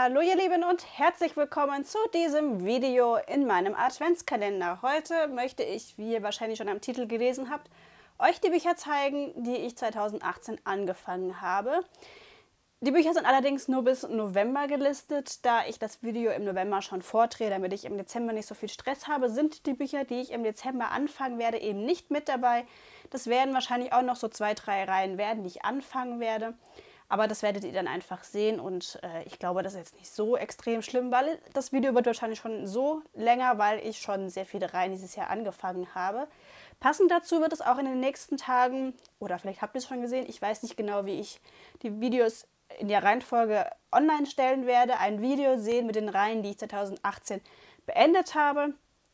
Hallo ihr Lieben und herzlich willkommen zu diesem Video in meinem Adventskalender. Heute möchte ich, wie ihr wahrscheinlich schon am Titel gelesen habt, euch die Bücher zeigen, die ich 2018 angefangen habe. Die Bücher sind allerdings nur bis November gelistet. Da ich das Video im November schon vordrehe, damit ich im Dezember nicht so viel Stress habe, sind die Bücher, die ich im Dezember anfangen werde, eben nicht mit dabei. Das werden wahrscheinlich auch noch so 2, 3 Reihen werden, die ich anfangen werde. Aber das werdet ihr dann einfach sehen und ich glaube, das ist jetzt nicht so extrem schlimm, weil das Video wird wahrscheinlich schon so länger, weil ich schon sehr viele Reihen dieses Jahr angefangen habe. Passend dazu wird es auch in den nächsten Tagen, oder vielleicht habt ihr es schon gesehen, ich weiß nicht genau, wie ich die Videos in der Reihenfolge online stellen werde, ein Video sehen mit den Reihen, die ich 2018 beendet habe.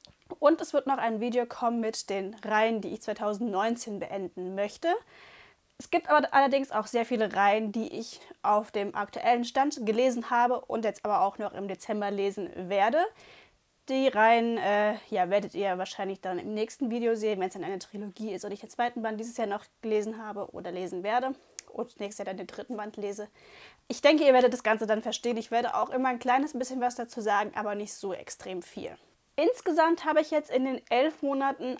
Und es wird noch ein Video kommen mit den Reihen, die ich 2019 beenden möchte. Es gibt aber allerdings auch sehr viele Reihen, die ich auf dem aktuellen Stand gelesen habe und jetzt aber auch noch im Dezember lesen werde. Die Reihen werdet ihr wahrscheinlich dann im nächsten Video sehen, wenn es dann eine Trilogie ist und ich den zweiten Band dieses Jahr noch gelesen habe oder lesen werde und nächstes Jahr dann den dritten Band lese. Ich denke, ihr werdet das Ganze dann verstehen. Ich werde auch immer ein kleines bisschen was dazu sagen, aber nicht so extrem viel. Insgesamt habe ich jetzt in den 11 Monaten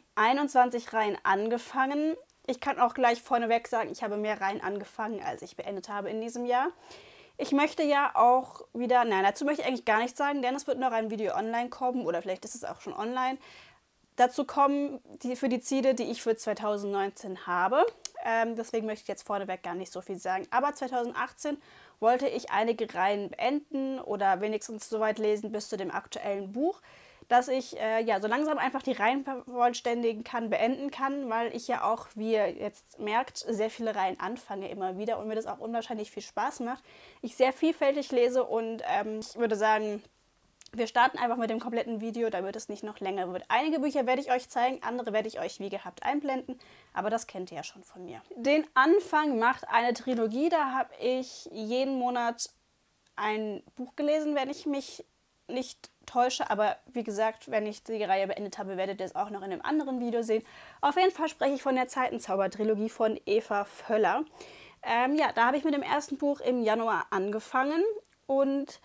21 Reihen angefangen. Ich kann auch gleich vorneweg sagen, ich habe mehr Reihen angefangen, als ich beendet habe in diesem Jahr. Ich möchte ja auch wieder, nein, dazu möchte ich eigentlich gar nichts sagen, denn es wird noch ein Video online kommen, oder vielleicht ist es auch schon online, dazu kommen für die Ziele, die ich für 2019 habe. Deswegen möchte ich jetzt vorneweg gar nicht so viel sagen. Aber 2018 wollte ich einige Reihen beenden oder wenigstens so weit lesen bis zu dem aktuellen Buch, dass ich so langsam einfach die Reihen vervollständigen kann, beenden kann, weil ich ja auch, wie ihr jetzt merkt, sehr viele Reihen anfange immer wieder und mir das auch unwahrscheinlich viel Spaß macht. Ich sehr vielfältig lese und ich würde sagen, wir starten einfach mit dem kompletten Video, damit es nicht noch länger wird. Einige Bücher werde ich euch zeigen, andere werde ich euch wie gehabt einblenden, aber das kennt ihr ja schon von mir. Den Anfang macht eine Trilogie, da habe ich jeden Monat ein Buch gelesen, wenn ich mich nicht täusche, aber wie gesagt, wenn ich die Reihe beendet habe, werdet ihr es auch noch in einem anderen Video sehen. Auf jeden Fall spreche ich von der Zeitenzauber-Trilogie von Eva Völler. Da habe ich mit dem ersten Buch im Januar angefangen und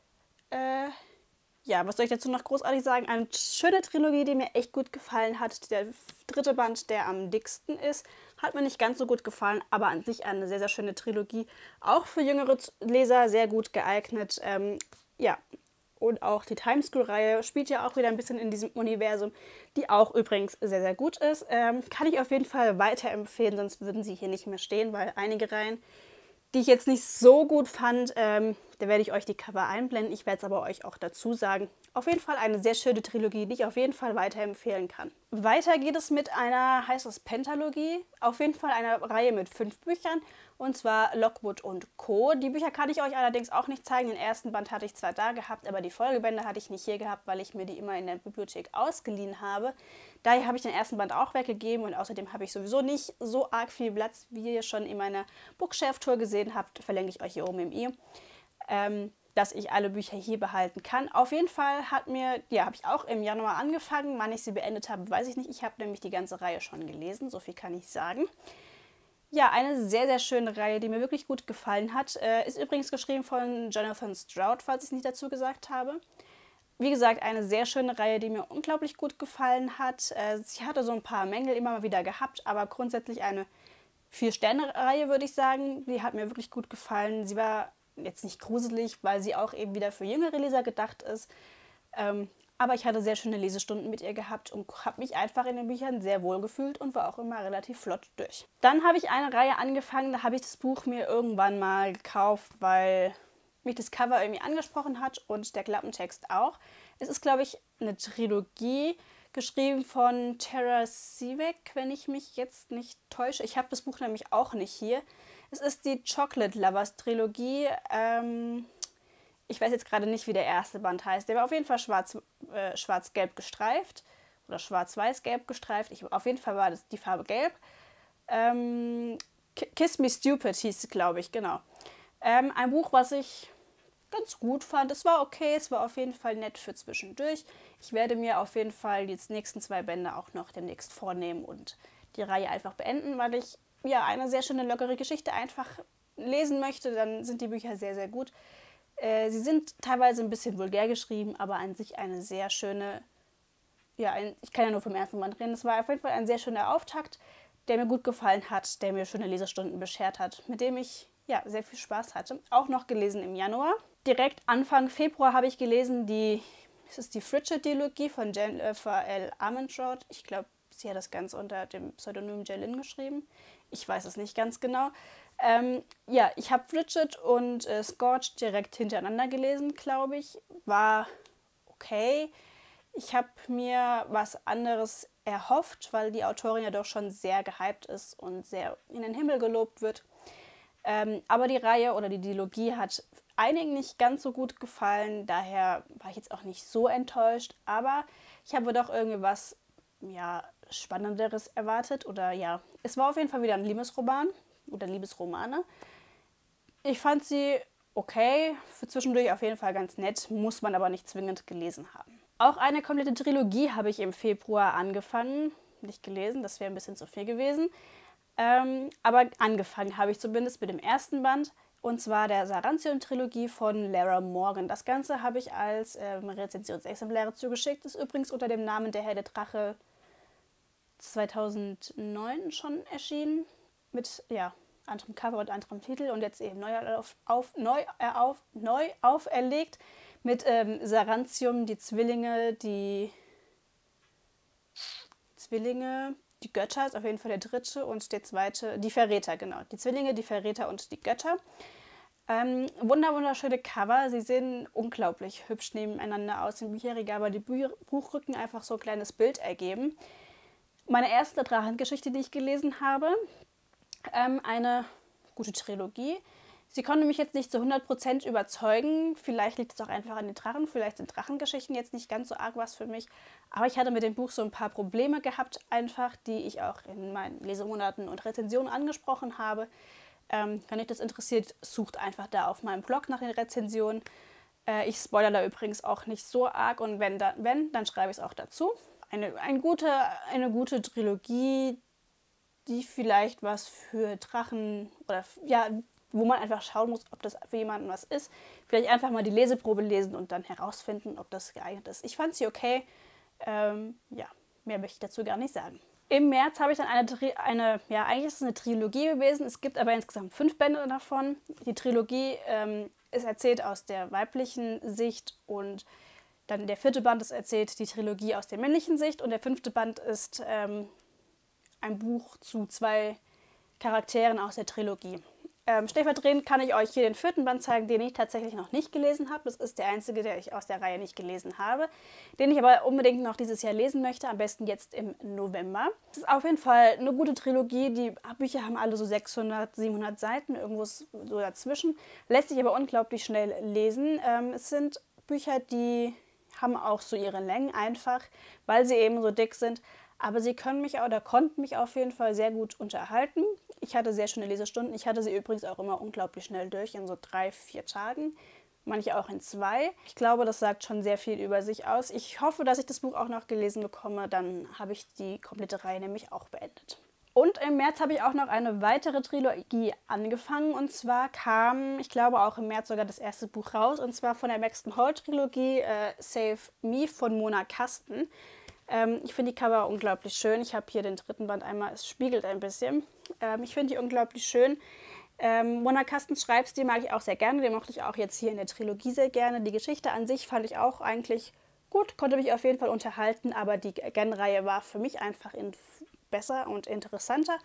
was soll ich dazu noch großartig sagen? Eine schöne Trilogie, die mir echt gut gefallen hat. Der dritte Band, der am dicksten ist, hat mir nicht ganz so gut gefallen, aber an sich eine sehr, sehr schöne Trilogie. Auch für jüngere Leser sehr gut geeignet. Und auch die Timescrew-Reihe spielt ja auch wieder ein bisschen in diesem Universum, die auch übrigens sehr, sehr gut ist. Kann ich auf jeden Fall weiterempfehlen, sonst würden sie hier nicht mehr stehen, weil einige Reihen, die ich jetzt nicht so gut fand, da werde ich euch die Cover einblenden. Ich werde es aber euch auch dazu sagen. Auf jeden Fall eine sehr schöne Trilogie, die ich auf jeden Fall weiterempfehlen kann. Weiter geht es mit einer, heißt es Pentalogie, auf jeden Fall eine Reihe mit 5 Büchern, und zwar Lockwood und Co. Die Bücher kann ich euch allerdings auch nicht zeigen. Den ersten Band hatte ich zwar da gehabt, aber die Folgebände hatte ich nicht hier gehabt, weil ich mir die immer in der Bibliothek ausgeliehen habe. Daher habe ich den ersten Band auch weggegeben und außerdem habe ich sowieso nicht so arg viel Platz, wie ihr schon in meiner Bookshelf-Tour gesehen habt, verlinke ich euch hier oben im i, dass ich alle Bücher hier behalten kann. Auf jeden Fall habe ich auch im Januar angefangen. Wann ich sie beendet habe, weiß ich nicht. Ich habe nämlich die ganze Reihe schon gelesen, so viel kann ich sagen. Ja, eine sehr, sehr schöne Reihe, die mir wirklich gut gefallen hat. Ist übrigens geschrieben von Jonathan Stroud, falls ich es nicht dazu gesagt habe. Wie gesagt, eine sehr schöne Reihe, die mir unglaublich gut gefallen hat. Sie hatte so ein paar Mängel immer mal wieder gehabt, aber grundsätzlich eine 4-Sterne-Reihe, würde ich sagen. Die hat mir wirklich gut gefallen. Sie war jetzt nicht gruselig, weil sie auch eben wieder für jüngere Leser gedacht ist. Aber ich hatte sehr schöne Lesestunden mit ihr gehabt und habe mich einfach in den Büchern sehr wohl gefühlt und war auch immer relativ flott durch. Dann habe ich eine Reihe angefangen, da habe ich das Buch mir irgendwann mal gekauft, weil mich das Cover irgendwie angesprochen hat und der Klappentext auch. Es ist, glaube ich, eine Trilogie, geschrieben von Tara Sivek, wenn ich mich jetzt nicht täusche. Ich habe das Buch nämlich auch nicht hier. Es ist die Chocolate Lovers Trilogie. Ich weiß jetzt gerade nicht, wie der erste Band heißt. Der war auf jeden Fall schwarz-gelb gestreift oder schwarz-weiß-gelb gestreift. Auf jeden Fall war das die Farbe gelb. Kiss Me Stupid hieß es, glaube ich, genau. Ein Buch, was ich ganz gut fand. Es war okay, es war auf jeden Fall nett für zwischendurch. Ich werde mir auf jeden Fall die nächsten 2 Bände auch noch demnächst vornehmen und die Reihe einfach beenden, weil ich eine sehr schöne, lockere Geschichte einfach lesen möchte. Dann sind die Bücher sehr, sehr gut. Sie sind teilweise ein bisschen vulgär geschrieben, aber an sich eine sehr schöne, ja, ich kann ja nur vom ersten Band reden, es war auf jeden Fall ein sehr schöner Auftakt, der mir gut gefallen hat, der mir schöne Lesestunden beschert hat, mit dem ich ja sehr viel Spaß hatte. Auch noch gelesen im Januar. Direkt Anfang Februar habe ich gelesen es ist die Frigid-Dilogie von Jennifer L. Armentrout. Ich glaube, sie hat das Ganze unter dem Pseudonym Jellin geschrieben. Ich weiß es nicht ganz genau. Ja, ich habe Frigid und Scorched direkt hintereinander gelesen, glaube ich. War okay. Ich habe mir was anderes erhofft, weil die Autorin ja doch schon sehr gehypt ist und sehr in den Himmel gelobt wird. Aber die Reihe oder die Dilogie hat einigen nicht ganz so gut gefallen, daher war ich jetzt auch nicht so enttäuscht, aber ich habe doch irgendwie was ja, Spannenderes erwartet oder ja, es war auf jeden Fall wieder ein Liebesroman oder Liebesromane. Ich fand sie okay, für zwischendurch auf jeden Fall ganz nett, muss man aber nicht zwingend gelesen haben. Auch eine komplette Trilogie habe ich im Februar angefangen, nicht gelesen, das wäre ein bisschen zu viel gewesen. Aber angefangen habe ich zumindest mit dem ersten Band, und zwar der Sarantion-Trilogie von Lara Morgan. Das Ganze habe ich als Rezensionsexemplare zugeschickt. Ist übrigens unter dem Namen Der Herr der Drache 2009 schon erschienen. Mit ja, anderem Cover und anderem Titel und jetzt eben neu auferlegt mit Sarantium, die Zwillinge, die Götter ist auf jeden Fall der dritte und der zweite, die Verräter, genau. Die Zwillinge, die Verräter und die Götter. Wunderschöne Cover. Sie sehen unglaublich hübsch nebeneinander aus im Bücherregal, aber die Buchrücken einfach so ein kleines Bild ergeben. Meine erste Drachengeschichte, die ich gelesen habe, eine gute Trilogie. Sie konnte mich jetzt nicht zu 100% überzeugen. Vielleicht liegt es auch einfach an den Drachen. Vielleicht sind Drachengeschichten jetzt nicht ganz so arg was für mich. Aber ich hatte mit dem Buch so ein paar Probleme gehabt, einfach, die ich auch in meinen Lesemonaten und Rezensionen angesprochen habe. Wenn euch das interessiert, sucht einfach da auf meinem Blog nach den Rezensionen. Ich spoilere da übrigens auch nicht so arg. Und wenn, dann schreibe ich es auch dazu. Eine gute Trilogie, die vielleicht was für Drachen oder ja, wo man einfach schauen muss, ob das für jemanden was ist. Vielleicht einfach mal die Leseprobe lesen und dann herausfinden, ob das geeignet ist. Ich fand sie okay. Ja, mehr möchte ich dazu gar nicht sagen. Im März habe ich dann ja, eigentlich ist es eine Trilogie gewesen. Es gibt aber insgesamt 5 Bände davon. Die Trilogie ist erzählt aus der weiblichen Sicht und dann der 4. Band ist erzählt die Trilogie aus der männlichen Sicht und der 5. Band ist ein Buch zu 2 Charakteren aus der Trilogie. Stellvertretend kann ich euch hier den 4. Band zeigen, den ich tatsächlich noch nicht gelesen habe. Das ist der einzige, der ich aus der Reihe nicht gelesen habe, den ich aber unbedingt noch dieses Jahr lesen möchte, am besten jetzt im November. Es ist auf jeden Fall eine gute Trilogie. Die Bücher haben alle so 600, 700 Seiten, irgendwo so dazwischen. Lässt sich aber unglaublich schnell lesen. Es sind Bücher, die haben auch so ihre Längen einfach, weil sie eben so dick sind. Aber sie konnten mich auf jeden Fall sehr gut unterhalten. Ich hatte sehr schöne Lesestunden. Ich hatte sie übrigens auch immer unglaublich schnell durch, in so 3, 4 Tagen. Manche auch in 2. Ich glaube, das sagt schon sehr viel über sich aus. Ich hoffe, dass ich das Buch auch noch gelesen bekomme. Dann habe ich die komplette Reihe nämlich auch beendet. Und im März habe ich auch noch eine weitere Trilogie angefangen. Und zwar kam, ich glaube auch im März sogar das erste Buch raus. Und zwar von der Maxton Hall Trilogie Save Me von Mona Kasten. Ich finde die Cover unglaublich schön. Ich habe hier den 3. Band einmal, es spiegelt ein bisschen. Ich finde die unglaublich schön. Mona Kastens Schreibstil mag ich auch sehr gerne. Den mochte ich auch jetzt hier in der Trilogie sehr gerne. Die Geschichte an sich fand ich auch eigentlich gut, konnte mich auf jeden Fall unterhalten, aber die Gen-Reihe war für mich einfach besser und interessanter.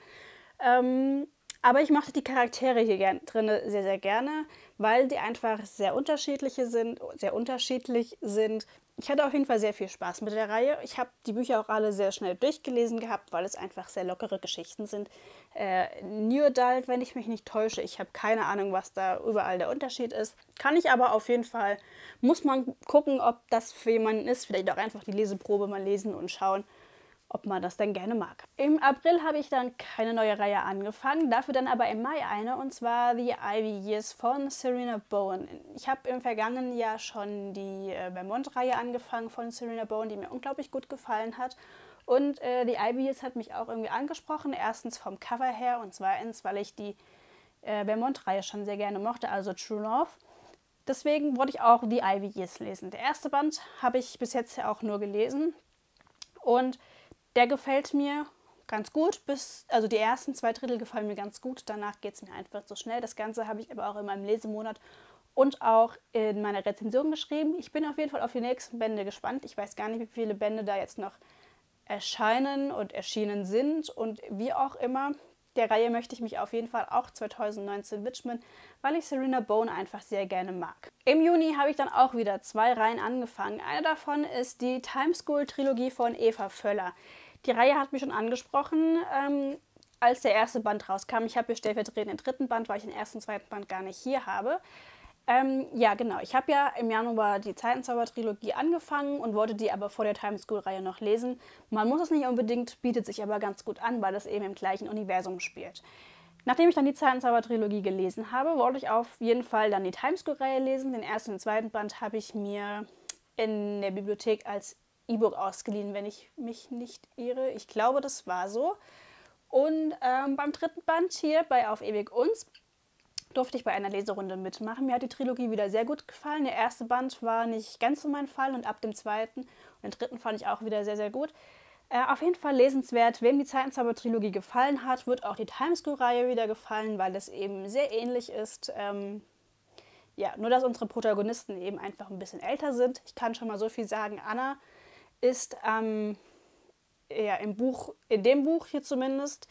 Aber ich mochte die Charaktere hier drin sehr, sehr gerne, weil die einfach sehr unterschiedlich sind. Ich hatte auf jeden Fall sehr viel Spaß mit der Reihe. Ich habe die Bücher auch alle sehr schnell durchgelesen gehabt, weil es einfach sehr lockere Geschichten sind. New Adult, wenn ich mich nicht täusche. Ich habe keine Ahnung, was da überall der Unterschied ist. Kann ich aber auf jeden Fall, muss man gucken, ob das für jemanden ist. Vielleicht auch einfach die Leseprobe mal lesen und schauen, ob man das dann gerne mag. Im April habe ich dann keine neue Reihe angefangen, dafür dann aber im Mai eine, und zwar The Ivy Years von Serena Bowen. Ich habe im vergangenen Jahr schon die Vermont-Reihe angefangen von Serena Bowen, die mir unglaublich gut gefallen hat. Und The Ivy Years hat mich auch irgendwie angesprochen, erstens vom Cover her und zweitens, weil ich die Vermont-Reihe schon sehr gerne mochte, also True Love. Deswegen wollte ich auch The Ivy Years lesen. Der erste Band habe ich bis jetzt ja auch nur gelesen und der gefällt mir ganz gut. Also die ersten 2 Drittel gefallen mir ganz gut, danach geht es mir einfach zu schnell. Das Ganze habe ich aber auch in meinem Lesemonat und auch in meiner Rezension geschrieben. Ich bin auf jeden Fall auf die nächsten Bände gespannt. Ich weiß gar nicht, wie viele Bände da jetzt noch erscheinen und erschienen sind und wie auch immer. Der Reihe möchte ich mich auf jeden Fall auch 2019 widmen, weil ich Serena Bone einfach sehr gerne mag. Im Juni habe ich dann auch wieder 2 Reihen angefangen. Eine davon ist die Time School Trilogie von Eva Völler. Die Reihe hat mich schon angesprochen, als der erste Band rauskam. Ich habe hier stellvertretend den 3. Band, weil ich den 1. und 2. Band gar nicht hier habe. Ja, genau. Ich habe ja im Januar die Zeitenzauber-Trilogie angefangen und wollte die aber vor der Time School-Reihe noch lesen. Man muss es nicht unbedingt, bietet sich aber ganz gut an, weil es eben im gleichen Universum spielt. Nachdem ich dann die Zeitenzauber-Trilogie gelesen habe, wollte ich auf jeden Fall dann die Time School-Reihe lesen. Den 1. und 2. Band habe ich mir in der Bibliothek als E-Book ausgeliehen, wenn ich mich nicht irre. Ich glaube, das war so. Und beim 3. Band hier bei Auf ewig uns durfte ich bei einer Leserunde mitmachen. Mir hat die Trilogie wieder sehr gut gefallen. Der erste Band war nicht ganz so mein Fall und ab dem 2. und den 3. fand ich auch wieder sehr, sehr gut. Auf jeden Fall lesenswert. Wem die Zeitenzauber-Trilogie gefallen hat, wird auch die Time School-Reihe wieder gefallen, weil es eben sehr ähnlich ist. Ja, nur dass unsere Protagonisten eben einfach ein bisschen älter sind. Ich kann schon mal so viel sagen, Anna ist ja, in dem Buch hier zumindest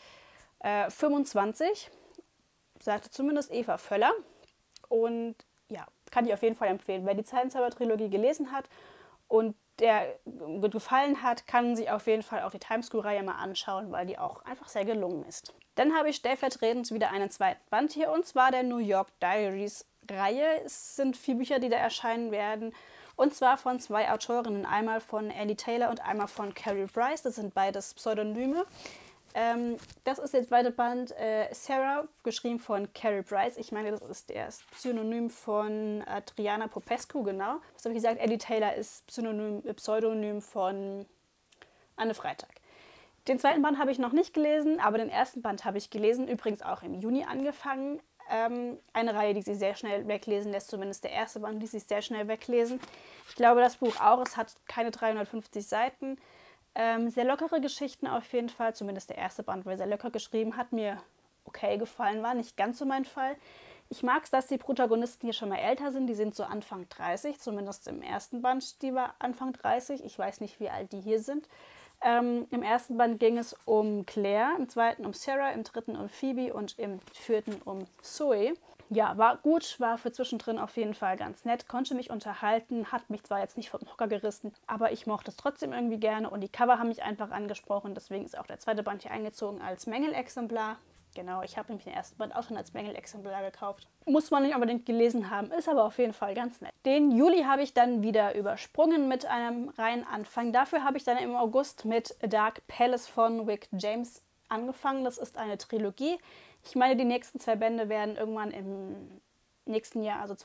25. Sagte zumindest Eva Völler. Und ja, kann ich auf jeden Fall empfehlen. Wer die Zeitenzauber-Trilogie gelesen hat und der gut gefallen hat, kann sich auf jeden Fall auch die Time School-Reihe mal anschauen, weil die auch einfach sehr gelungen ist. Dann habe ich stellvertretend wieder einen 2. Band hier, und zwar der New York Diaries-Reihe. Es sind 4 Bücher, die da erscheinen werden. Und zwar von 2 Autorinnen, einmal von Ellie Taylor und einmal von Carrie Price. Das sind beides Pseudonyme. Das ist der 2. Band, Sarah, geschrieben von Carrie Price. Ich meine, das ist das Pseudonym von Adriana Popescu, genau. Was habe ich gesagt? Ellie Taylor ist Pseudonym von Anne Freitag. Den 2. Band habe ich noch nicht gelesen, aber den 1. Band habe ich gelesen, übrigens auch im Juni angefangen. Eine Reihe, die sich sehr schnell weglesen lässt, zumindest der 1. Band ließ sich sehr schnell weglesen. Ich glaube, das Buch auch, es hat keine 350 Seiten. Sehr lockere Geschichten auf jeden Fall, zumindest der 1. Band war sehr locker geschrieben, hat mir okay gefallen, war nicht ganz so mein Fall. Ich mag es, dass die Protagonisten hier schon mal älter sind, die sind so Anfang 30, zumindest im 1. Band, die war Anfang 30, ich weiß nicht, wie alt die hier sind. Im 1. Band ging es um Claire, im 2. um Sarah, im 3. um Phoebe und im 4. um Zoe. Ja, war gut, war für zwischendrin auf jeden Fall ganz nett, konnte mich unterhalten, hat mich zwar jetzt nicht vom Hocker gerissen, aber ich mochte es trotzdem irgendwie gerne und die Cover haben mich einfach angesprochen, deswegen ist auch der 2. Band hier eingezogen als Mängelexemplar. Genau, ich habe nämlich den 1. Band auch schon als Mängelexemplar gekauft. Muss man nicht unbedingt gelesen haben, ist aber auf jeden Fall ganz nett. Den Juli habe ich dann wieder übersprungen mit einem Reihenanfang. Dafür habe ich dann im August mit Dark Palace von Rick James angefangen. Das ist eine Trilogie. Ich meine, die nächsten 2 Bände werden irgendwann im nächsten Jahr, also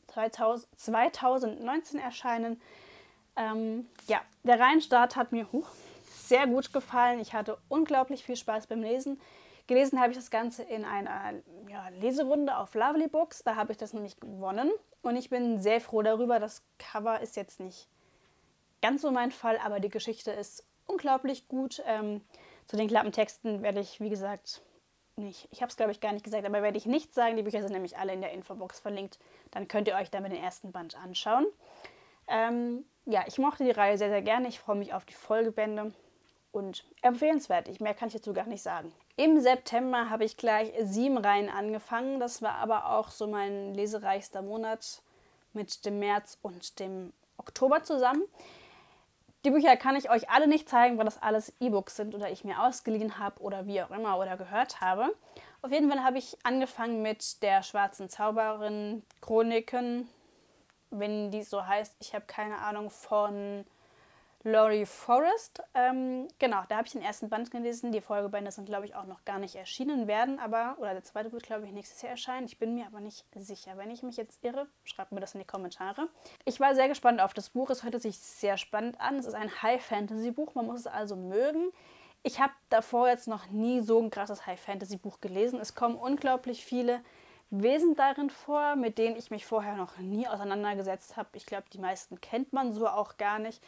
2019 erscheinen. Ja, der Reihenstart hat mir sehr gut gefallen. Ich hatte unglaublich viel Spaß beim Lesen. Gelesen habe ich das Ganze in einer Leserunde auf Lovely Books. Da habe ich das nämlich gewonnen. Und ich bin sehr froh darüber. Das Cover ist jetzt nicht ganz so mein Fall, aber die Geschichte ist unglaublich gut. Zu den Klappentexten werde ich, wie gesagt, nicht. Ich habe es, glaube ich, gar nicht gesagt, aber werde ich nicht sagen. Die Bücher sind nämlich alle in der Infobox verlinkt. Dann könnt ihr euch damit den 1. Band anschauen. Ja, ich mochte die Reihe sehr, sehr gerne. Ich freue mich auf die Folgebände. Und empfehlenswert. Mehr kann ich dazu gar nicht sagen. Im September habe ich gleich 7 Reihen angefangen. Das war aber auch so mein lesereichster Monat mit dem März und dem Oktober zusammen. Die Bücher kann ich euch alle nicht zeigen, weil das alles E-Books sind oder ich mir ausgeliehen habe oder wie auch immer oder gehört habe. Auf jeden Fall habe ich angefangen mit der Schwarzen Zauberin Chroniken, wenn die so heißt. Ich habe keine Ahnung, von Laurie Forrest. Genau, da habe ich den 1. Band gelesen. Die Folgebände sind, glaube ich, auch noch gar nicht erschienen werden, oder der 2. wird, glaube ich, nächstes Jahr erscheinen. Ich bin mir aber nicht sicher. Wenn ich mich jetzt irre, schreibt mir das in die Kommentare. Ich war sehr gespannt auf das Buch. Es hörte sich sehr spannend an. Es ist ein High-Fantasy-Buch. Man muss es also mögen. Ich habe davor jetzt noch nie so ein krasses High-Fantasy-Buch gelesen. Es kommen unglaublich viele Wesen darin vor, mit denen ich mich vorher noch nie auseinandergesetzt habe. Ich glaube, die meisten kennt man so auch gar nicht.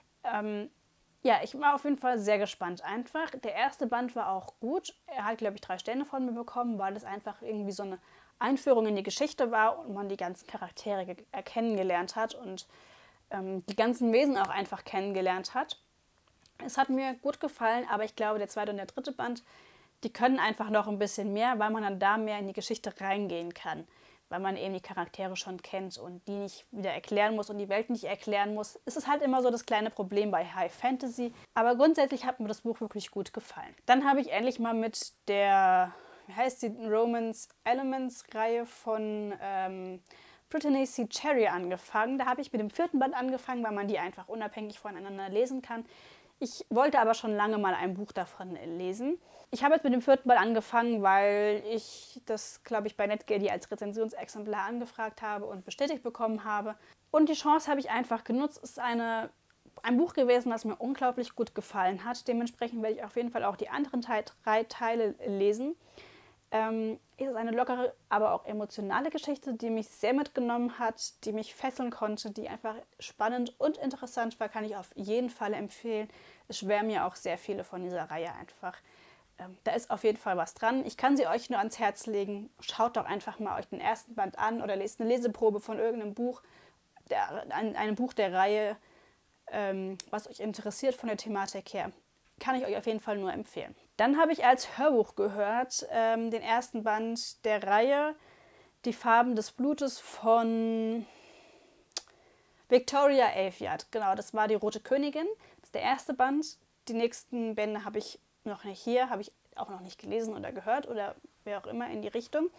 Ja, ich war auf jeden Fall sehr gespannt einfach. Der erste Band war auch gut. Er hat, glaube ich, 3 Sterne von mir bekommen, weil es einfach irgendwie so eine Einführung in die Geschichte war und man die ganzen Charaktere kennengelernt hat und die ganzen Wesen auch einfach kennengelernt hat. Es hat mir gut gefallen, aber ich glaube, der zweite und der dritte Band, die können einfach noch ein bisschen mehr, weil man dann da mehr in die Geschichte reingehen kann. Weil man eben die Charaktere schon kennt und die nicht wieder erklären muss und die Welt nicht erklären muss. Es ist halt immer so das kleine Problem bei High Fantasy. Aber grundsätzlich hat mir das Buch wirklich gut gefallen. Dann habe ich endlich mal mit der, wie heißt die, Romance Elements Reihe von Brittany C. Cherry angefangen. Da habe ich mit dem 4. Band angefangen, weil man die einfach unabhängig voneinander lesen kann. Ich wollte aber schon lange mal ein Buch davon lesen. Ich habe jetzt mit dem 4. Band angefangen, weil ich das, glaube ich, bei NetGalley als Rezensionsexemplar angefragt habe und bestätigt bekommen habe. Und die Chance habe ich einfach genutzt. Es ist ein Buch gewesen, das mir unglaublich gut gefallen hat. Dementsprechend werde ich auf jeden Fall auch die anderen 3 Teile lesen. Es ist eine lockere, aber auch emotionale Geschichte, die mich sehr mitgenommen hat, die mich fesseln konnte, die einfach spannend und interessant war, kann ich auf jeden Fall empfehlen. Es schwärmen mir auch sehr viele von dieser Reihe einfach. Da ist auf jeden Fall was dran. Ich kann sie euch nur ans Herz legen. Schaut doch einfach mal euch den ersten Band an oder lest eine Leseprobe von irgendeinem Buch, einem Buch der Reihe, was euch interessiert von der Thematik her. Kann ich euch auf jeden Fall nur empfehlen. Dann habe ich als Hörbuch gehört den ersten Band der Reihe Die Farben des Blutes von Victoria Aveyard. Genau, das war die Rote Königin. Das ist der erste Band. Die nächsten Bände habe ich noch nicht hier, habe ich auch noch nicht gelesen oder gehört oder wer auch immer in die Richtung.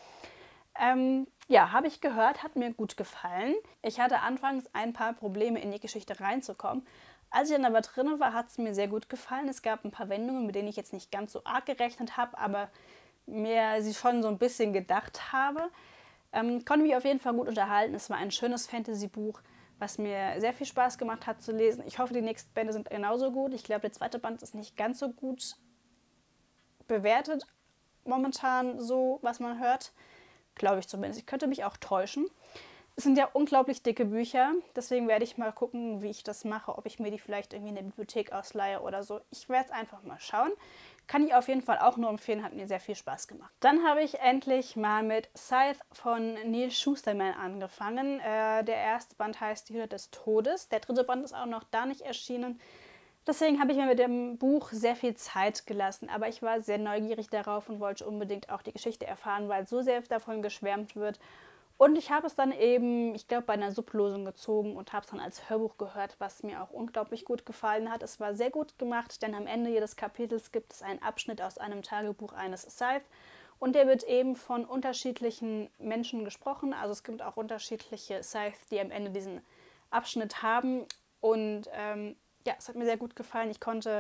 Ja, habe ich gehört, hat mir gut gefallen. Ich hatte anfangs ein paar Probleme, in die Geschichte reinzukommen. Als ich dann aber drin war, hat es mir sehr gut gefallen. Es gab ein paar Wendungen, mit denen ich jetzt nicht ganz so arg gerechnet habe, aber mir sie schon so ein bisschen gedacht habe. Konnte mich auf jeden Fall gut unterhalten. Es war ein schönes Fantasy-Buch, was mir sehr viel Spaß gemacht hat zu lesen. Ich hoffe, die nächsten Bände sind genauso gut. Ich glaube, der zweite Band ist nicht ganz so gut bewertet momentan, so was man hört. Glaube ich zumindest. Ich könnte mich auch täuschen. Es sind ja unglaublich dicke Bücher, deswegen werde ich mal gucken, wie ich das mache, ob ich mir die vielleicht irgendwie in der Bibliothek ausleihe oder so. Ich werde es einfach mal schauen. Kann ich auf jeden Fall auch nur empfehlen, hat mir sehr viel Spaß gemacht. Dann habe ich endlich mal mit Scythe von Neal Shusterman angefangen. Der erste Band heißt Die Hütte des Todes. Der dritte Band ist auch noch da nicht erschienen. Deswegen habe ich mir mit dem Buch sehr viel Zeit gelassen, aber ich war sehr neugierig darauf und wollte unbedingt auch die Geschichte erfahren, weil so sehr davon geschwärmt wird. Und ich habe es dann eben, ich glaube, bei einer Sublosung gezogen und habe es dann als Hörbuch gehört, was mir auch unglaublich gut gefallen hat. Es war sehr gut gemacht, denn am Ende jedes Kapitels gibt es einen Abschnitt aus einem Tagebuch eines Scythe. Und der wird eben von unterschiedlichen Menschen gesprochen. Also es gibt auch unterschiedliche Scythe, die am Ende diesen Abschnitt haben. Und ja, es hat mir sehr gut gefallen.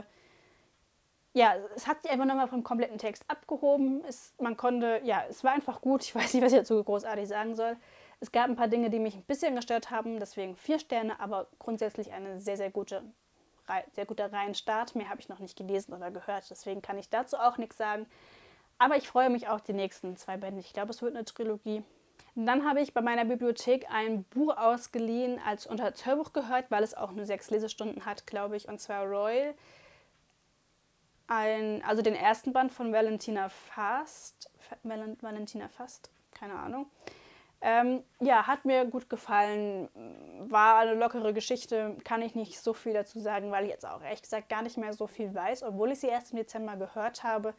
Ja, es hat sich einfach nochmal vom kompletten Text abgehoben. Es war einfach gut. Ich weiß nicht, was ich dazu großartig sagen soll. Es gab ein paar Dinge, die mich ein bisschen gestört haben, deswegen 4 Sterne, aber grundsätzlich eine sehr, sehr guter Reihenstart. Mehr habe ich noch nicht gelesen oder gehört, deswegen kann ich dazu auch nichts sagen. Aber ich freue mich auf die nächsten 2 Bände. Ich glaube, es wird eine Trilogie. Dann habe ich bei meiner Bibliothek ein Buch ausgeliehen, als Hörbuch gehört, weil es auch nur 6 Lesestunden hat, glaube ich, und zwar Royal. Also den ersten Band von Valentina Fast, keine Ahnung. Ja, hat mir gut gefallen, war eine lockere Geschichte, kann ich nicht so viel dazu sagen, weil ich jetzt auch ehrlich gesagt gar nicht mehr so viel weiß, obwohl ich sie erst im Dezember gehört habe.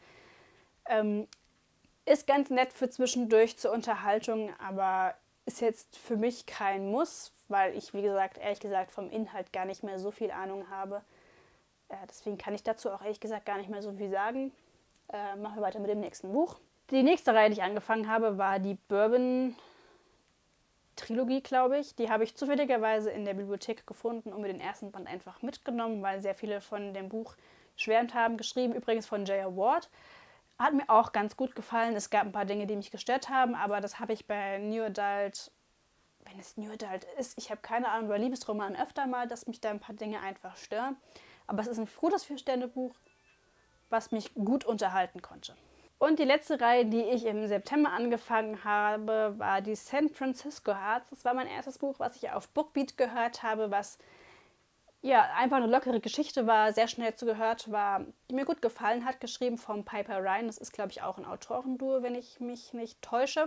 Ist ganz nett für zwischendurch zur Unterhaltung, aber ist jetzt für mich kein Muss, weil ich, wie gesagt, ehrlich gesagt vom Inhalt gar nicht mehr so viel Ahnung habe. Deswegen kann ich dazu auch ehrlich gesagt gar nicht mehr so viel sagen. Machen wir weiter mit dem nächsten Buch. Die nächste Reihe, die ich angefangen habe, war die Bourbon-Trilogie, glaube ich. Die habe ich zufälligerweise in der Bibliothek gefunden und mir den ersten Band einfach mitgenommen, weil sehr viele von dem Buch schwärmt haben. Geschrieben übrigens von J.R. Ward. Hat mir auch ganz gut gefallen. Es gab ein paar Dinge, die mich gestört haben, aber das habe ich bei New Adult, wenn es New Adult ist, ich habe keine Ahnung, bei Liebesromanen öfter mal, dass mich da ein paar Dinge einfach stören. Aber es ist ein gutes 4-Sterne-Buch, was mich gut unterhalten konnte. Und die letzte Reihe, die ich im September angefangen habe, war die San Francisco Hearts. Das war mein erstes Buch, was ich auf Bookbeat gehört habe, was ja einfach eine lockere Geschichte war, sehr schnell zugehört war, die mir gut gefallen hat, geschrieben von Piper Ryan. Das ist, glaube ich, auch ein Autorenduo, wenn ich mich nicht täusche.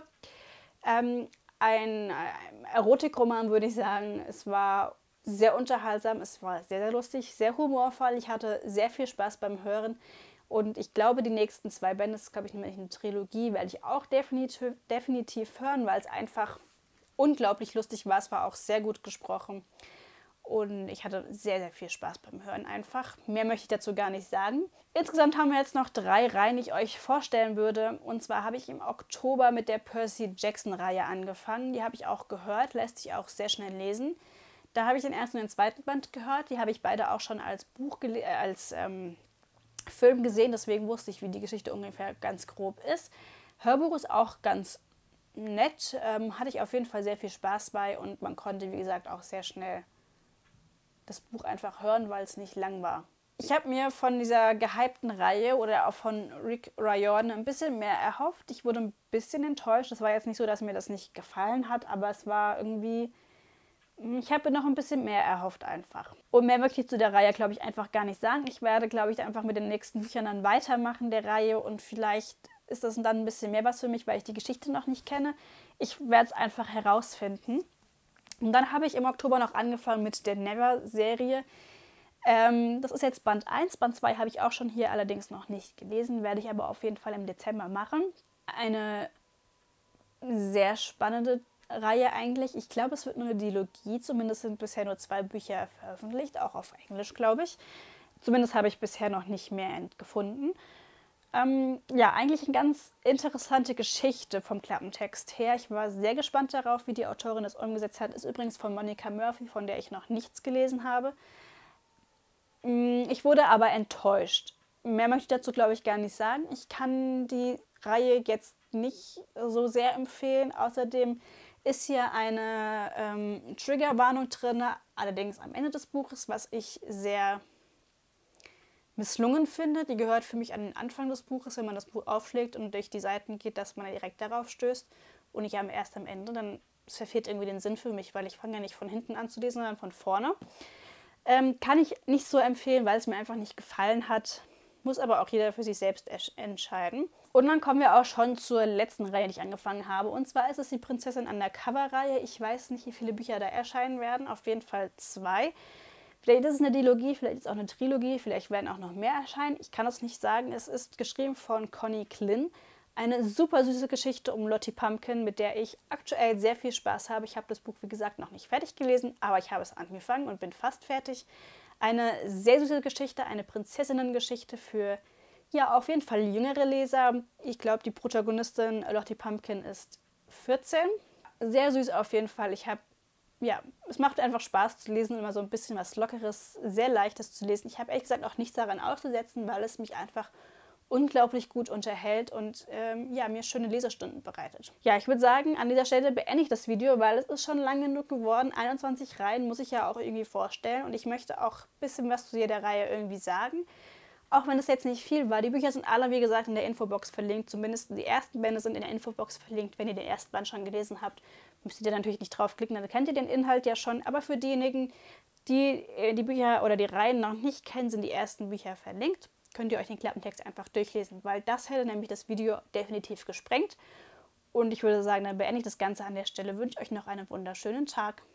Ein Erotikroman, würde ich sagen. Es war sehr unterhaltsam, es war sehr, sehr lustig, sehr humorvoll. Ich hatte sehr viel Spaß beim Hören. Und ich glaube, die nächsten 2 Bände, das ist, glaube ich, nämlich eine Trilogie, werde ich auch definitiv hören, weil es einfach unglaublich lustig war. Es war auch sehr gut gesprochen. Und ich hatte sehr, sehr viel Spaß beim Hören einfach. Mehr möchte ich dazu gar nicht sagen. Insgesamt haben wir jetzt noch 3 Reihen, die ich euch vorstellen würde. Und zwar habe ich im Oktober mit der Percy Jackson-Reihe angefangen. Die habe ich auch gehört, lässt sich auch sehr schnell lesen. Da habe ich den ersten und den zweiten Band gehört. Die habe ich beide auch schon als Film gesehen, deswegen wusste ich, wie die Geschichte ungefähr ganz grob ist. Hörbuch ist auch ganz nett, hatte ich auf jeden Fall sehr viel Spaß bei und man konnte, wie gesagt, auch sehr schnell das Buch einfach hören, weil es nicht lang war. Ich habe mir von dieser gehypten Reihe oder auch von Rick Riordan ein bisschen mehr erhofft. Ich wurde ein bisschen enttäuscht. Es war jetzt nicht so, dass mir das nicht gefallen hat, aber es war irgendwie... Ich habe noch ein bisschen mehr erhofft einfach. Und mehr möchte ich zu der Reihe, glaube ich, einfach gar nicht sagen. Ich werde, glaube ich, einfach mit den nächsten Büchern dann weitermachen der Reihe und vielleicht ist das dann ein bisschen mehr was für mich, weil ich die Geschichte noch nicht kenne. Ich werde es einfach herausfinden. Und dann habe ich im Oktober noch angefangen mit der Never-Serie. Das ist jetzt Band 1. Band 2 habe ich auch schon hier allerdings noch nicht gelesen, werde ich aber auf jeden Fall im Dezember machen. Eine sehr spannende Reihe eigentlich. Ich glaube, es wird nur eine Dilogie. Zumindest sind bisher nur 2 Bücher veröffentlicht, auch auf Englisch, glaube ich. Zumindest habe ich bisher noch nicht mehr gefunden. Ja, eigentlich eine ganz interessante Geschichte vom Klappentext her. Ich war sehr gespannt darauf, wie die Autorin das umgesetzt hat. Ist übrigens von Monica Murphy, von der ich noch nichts gelesen habe. Ich wurde aber enttäuscht. Mehr möchte ich dazu, glaube ich, gar nicht sagen. Ich kann die Reihe jetzt nicht so sehr empfehlen. Außerdem ist hier eine Triggerwarnung drin, allerdings am Ende des Buches, was ich sehr misslungen finde. Die gehört für mich an den Anfang des Buches, wenn man das Buch aufschlägt und durch die Seiten geht, dass man direkt darauf stößt und nicht erst am Ende. Dann verfehlt irgendwie den Sinn für mich, weil ich fange ja nicht von hinten an zu lesen, sondern von vorne. Kann ich nicht so empfehlen, weil es mir einfach nicht gefallen hat. Muss aber auch jeder für sich selbst entscheiden. Und dann kommen wir auch schon zur letzten Reihe, die ich angefangen habe. Und zwar ist es die Prinzessin Undercover-Reihe. Ich weiß nicht, wie viele Bücher da erscheinen werden. Auf jeden Fall 2. Vielleicht ist es eine Dilogie, vielleicht ist es auch eine Trilogie. Vielleicht werden auch noch mehr erscheinen. Ich kann es nicht sagen. Es ist geschrieben von Connie Klin. Eine super süße Geschichte um Lottie Pumpkin, mit der ich aktuell sehr viel Spaß habe. Ich habe das Buch, wie gesagt, noch nicht fertig gelesen, aber ich habe es angefangen und bin fast fertig. Eine sehr süße Geschichte, eine Prinzessinnengeschichte für, ja, auf jeden Fall jüngere Leser. Ich glaube, die Protagonistin Lottie Pumpkin ist 14. Sehr süß auf jeden Fall. Es macht einfach Spaß zu lesen, immer so ein bisschen was Lockeres, sehr Leichtes zu lesen. Ich habe ehrlich gesagt auch nichts daran auszusetzen, weil es mich einfach unglaublich gut unterhält und mir schöne Lesestunden bereitet. Ja, ich würde sagen, an dieser Stelle beende ich das Video, weil es ist schon lang genug geworden. 21 Reihen muss ich ja auch irgendwie vorstellen und ich möchte auch ein bisschen was zu jeder Reihe irgendwie sagen. Auch wenn es jetzt nicht viel war. Die Bücher sind alle, wie gesagt, in der Infobox verlinkt. Zumindest die ersten Bände sind in der Infobox verlinkt. Wenn ihr den ersten Band schon gelesen habt, müsst ihr natürlich nicht draufklicken, dann kennt ihr den Inhalt ja schon. Aber für diejenigen, die die Bücher oder die Reihen noch nicht kennen, sind die ersten Bücher verlinkt. Könnt ihr euch den Klappentext einfach durchlesen, weil das hätte nämlich das Video definitiv gesprengt. Und ich würde sagen, dann beende ich das Ganze an der Stelle. Wünsche euch noch einen wunderschönen Tag.